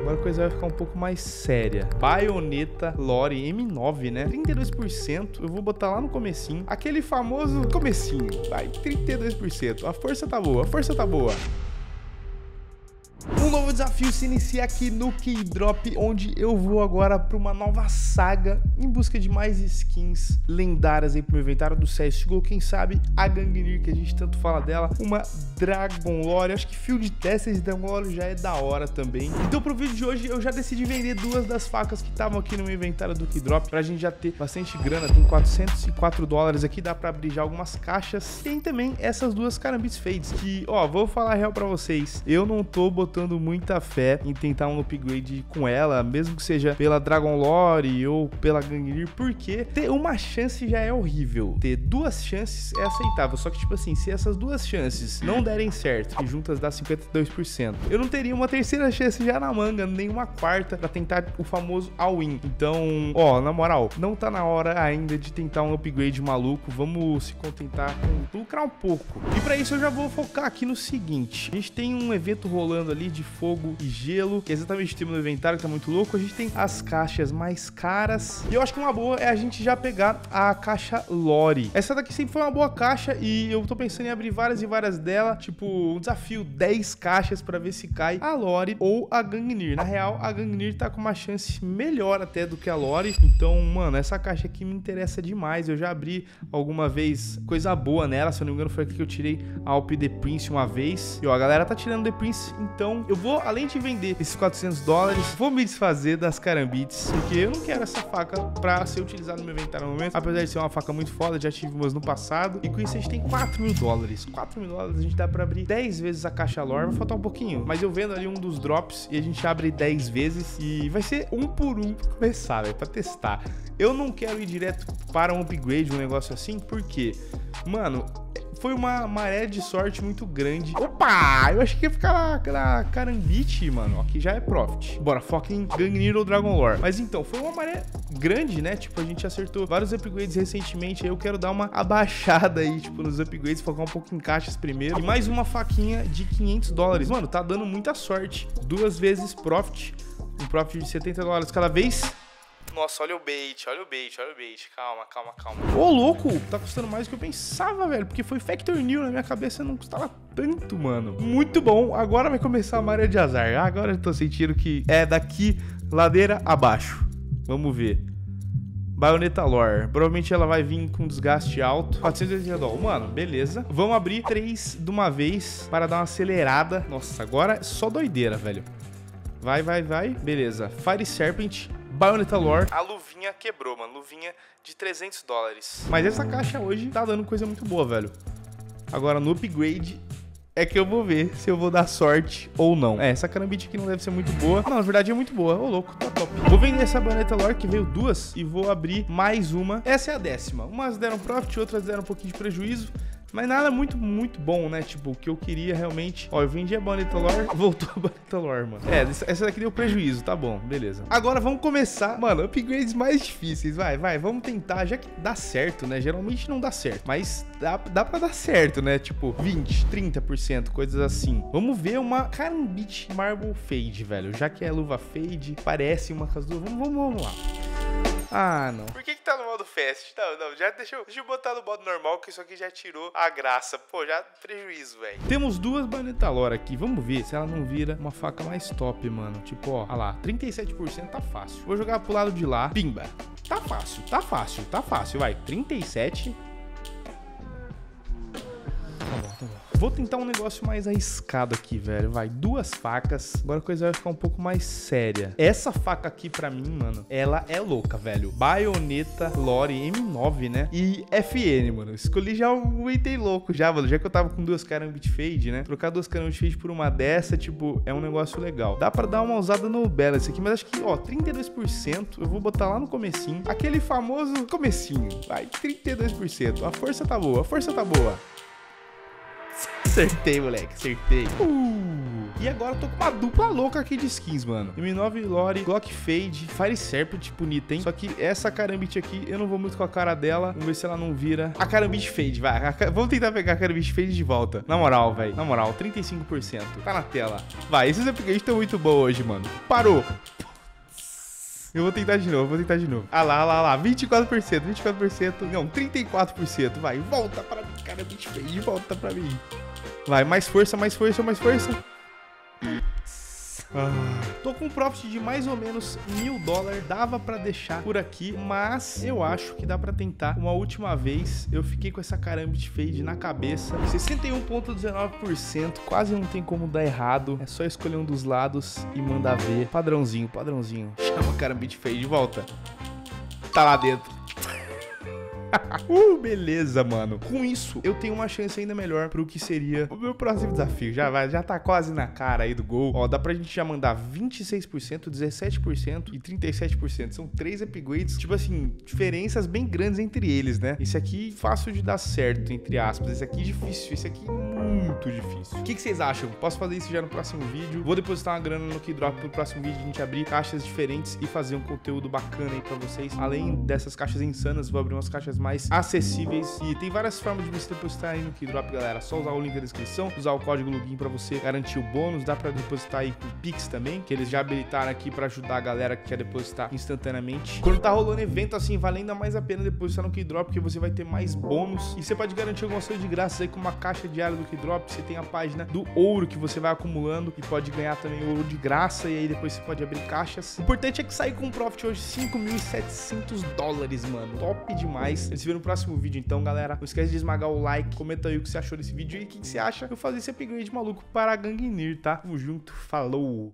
Agora a coisa vai ficar um pouco mais séria. Baioneta Lore M9, né? 32%. Eu vou botar lá no comecinho. Aquele famoso comecinho. Vai, 32%. A força tá boa, a força tá boa. Um novo desafio se inicia aqui no Keydrop, onde eu vou agora para uma nova saga em busca de mais skins lendárias aí pro meu inventário do CSGO. Quem sabe a Gangnir, que a gente tanto fala dela, uma Dragon Lore. Acho que Field Testers de Dragon Lore já é da hora também. Então pro vídeo de hoje eu já decidi vender duas das facas que estavam aqui no meu inventário do Keydrop, pra gente já ter bastante grana. Tem 404 dólares aqui, dá pra abrir já algumas caixas. Tem também essas duas Karambits Fades, que, ó, vou falar a real pra vocês, eu não tô botando muita fé em tentar um upgrade com ela, mesmo que seja pela Dragon Lore ou pela Gangnir, porque ter uma chance já é horrível. Ter duas chances é aceitável, só que tipo assim, se essas duas chances não derem certo, que juntas dá 52%, eu não teria uma terceira chance já na manga, nem uma quarta pra tentar o famoso all-in. Então, ó, na moral, não tá na hora ainda de tentar um upgrade maluco, vamos se contentar com lucrar um pouco. E pra isso eu já vou focar aqui no seguinte: a gente tem um evento rolando ali de fogo e gelo, que é exatamente o tema do inventário, que tá muito louco. A gente tem as caixas mais caras, e eu acho que uma boa é a gente já pegar a caixa Lore. Essa daqui sempre foi uma boa caixa, e eu tô pensando em abrir várias e várias dela, tipo um desafio, 10 caixas pra ver se cai a Lore ou a Gangnir. Na real, a Gangnir tá com uma chance melhor até do que a Lore, então, mano, essa caixa aqui me interessa demais. Eu já abri alguma vez coisa boa nela, se eu não me engano foi aqui que eu tirei a Alp The Prince uma vez, e ó, a galera tá tirando The Prince, então eu vou, além de vender esses 400 dólares, vou me desfazer das Karambits, porque eu não quero essa faca pra ser utilizada no meu inventário no momento, apesar de ser uma faca muito foda, já tive umas no passado, e com isso a gente tem 4 mil dólares. 4 mil dólares a gente dá pra abrir 10 vezes a caixa Lore, vai faltar um pouquinho, mas eu vendo ali um dos drops e a gente abre 10 vezes, e vai ser um por um pra começar, velho, pra testar. Eu não quero ir direto para um upgrade, um negócio assim, porque, mano, foi uma maré de sorte muito grande. Opa! Eu achei que ia ficar na Karambit, mano. Aqui já é profit. Bora, foca em Gangnir ou Dragon Lore. Mas então, foi uma maré grande, né? Tipo, a gente acertou vários upgrades recentemente. Aí eu quero dar uma abaixada aí, tipo, nos upgrades. Focar um pouco em caixas primeiro. E mais uma faquinha de 500 dólares. Mano, tá dando muita sorte. 2 vezes profit. Um profit de 70 dólares cada vez. Nossa, olha o bait, olha o bait, olha o bait. Calma, calma, calma. Ô, louco, tá custando mais do que eu pensava, velho. Porque foi Factor New, na minha cabeça não custava tanto, mano. Muito bom. Agora vai começar a maré de azar. Agora eu tô sentindo que é daqui, ladeira abaixo. Vamos ver. Baioneta Lore. Provavelmente ela vai vir com desgaste alto. 480 dólares. Mano, beleza. Vamos abrir 3 de uma vez para dar uma acelerada. Nossa, agora é só doideira, velho. Vai, vai, vai. Beleza. Fire Serpent. Baioneta Lore. A luvinha quebrou, mano. Luvinha de 300 dólares. Mas essa caixa hoje tá dando coisa muito boa, velho. Agora no upgrade é que eu vou ver se eu vou dar sorte ou não. É, essa Karambit aqui não deve ser muito boa. Não, na verdade é muito boa. Ô, louco, tá top. Vou vender essa Baioneta Lore, que veio duas, e vou abrir mais uma. Essa é a 10ª. Umas deram profit, outras deram um pouquinho de prejuízo. Mas nada muito bom, né? Tipo, o que eu queria realmente... Ó, eu vendi a Baioneta Lore, voltou a Baioneta Lore, mano. É, essa daqui deu prejuízo, tá bom, beleza. Agora vamos começar, mano, upgrades mais difíceis, vai, vamos tentar, já que dá certo, né? Geralmente não dá certo, mas dá pra dar certo, né? Tipo, 20, 30%, coisas assim. Vamos ver uma Karambit Marble Fade, velho. Já que é luva Fade, parece uma com as duas. Vamos lá. Ah, não. Por que tá no modo fast? Não, já deixa eu botar no modo normal, que isso aqui já tirou a graça. Pô, já prejuízo, velho. Temos duas Baioneta Lore aqui. Vamos ver se ela não vira uma faca mais top, mano. Tipo, ó, olha lá, 37% tá fácil. Vou jogar pro lado de lá. Pimba. Tá fácil, vai. 37. Tá bom. Vou tentar um negócio mais arriscado aqui, velho. Vai, 2 facas. Agora a coisa vai ficar um pouco mais séria. Essa faca aqui, pra mim, mano, ela é louca, velho. Baioneta Lore M9, né? E FN, mano. Escolhi já um item louco já, mano. Já que eu tava com 2 Karambit Fade, né? Trocar 2 Karambit Fade por uma dessa, tipo, é um negócio legal. Dá pra dar uma usada no balance aqui, mas acho que, ó, 32%. Eu vou botar lá no comecinho. Aquele famoso comecinho. Vai, 32%. A força tá boa, a força tá boa. Acertei, moleque, acertei. E agora eu tô com uma dupla louca aqui de skins, mano. M9 Lore, Glock Fade, Fire Serpent, bonita, hein? Só que essa Karambit aqui, eu não vou muito com a cara dela. Vamos ver se ela não vira. A Karambit Fade, vai. Vamos tentar pegar a Karambit Fade de volta. Na moral, velho. Na moral, 35%. Tá na tela. Vai, esses upgrades estão muito bons hoje, mano. Parou. Eu vou tentar de novo, Ah lá, 24%. Não, 34%. Vai, volta pra mim, Karambit Fade, volta pra mim. Vai, mais força. Tô com um profit de mais ou menos $1000, dava pra deixar por aqui, mas eu acho que dá pra tentar uma última vez. Eu fiquei com essa Karambit Fade na cabeça, 61,19%, quase não tem como dar errado, é só escolher um dos lados e mandar ver. Padrãozinho, chama a Karambit Fade de volta, tá lá dentro. Beleza, mano. Com isso, eu tenho uma chance ainda melhor pro que seria o meu próximo desafio. Já tá quase na cara aí do gol. Ó, dá pra gente já mandar 26%, 17% e 37%. São 3 upgrades, tipo assim, diferenças bem grandes entre eles, né? Esse aqui fácil de dar certo, entre aspas. Esse aqui difícil, esse aqui muito difícil. O que vocês acham? Posso fazer isso já no próximo vídeo? Vou depositar uma grana no Keydrop pro próximo vídeo, a gente abrir caixas diferentes e fazer um conteúdo bacana aí pra vocês. Além dessas caixas insanas, vou abrir umas caixas mais acessíveis e tem várias formas de você depositar aí no Keydrop, galera. Só usar o link da descrição, usar o código login pra você garantir o bônus. Dá pra depositar aí com Pix também, que eles já habilitaram aqui pra ajudar a galera que quer depositar instantaneamente. Quando tá rolando evento assim, vale ainda mais a pena depositar no Keydrop, porque você vai ter mais bônus e você pode garantir algumas coisas de graça aí com uma caixa diária do Keydrop. Você tem a página do ouro que você vai acumulando e pode ganhar também ouro de graça, e aí depois você pode abrir caixas. O importante é que sair com um profit hoje $5.700, mano. Top demais. Eles viram no próximo vídeo então, galera. Não esquece de esmagar o like, comenta aí o que você achou desse vídeo e o que você acha eu fazer esse upgrade maluco para a Gangnir, tá? Tamo junto, falou!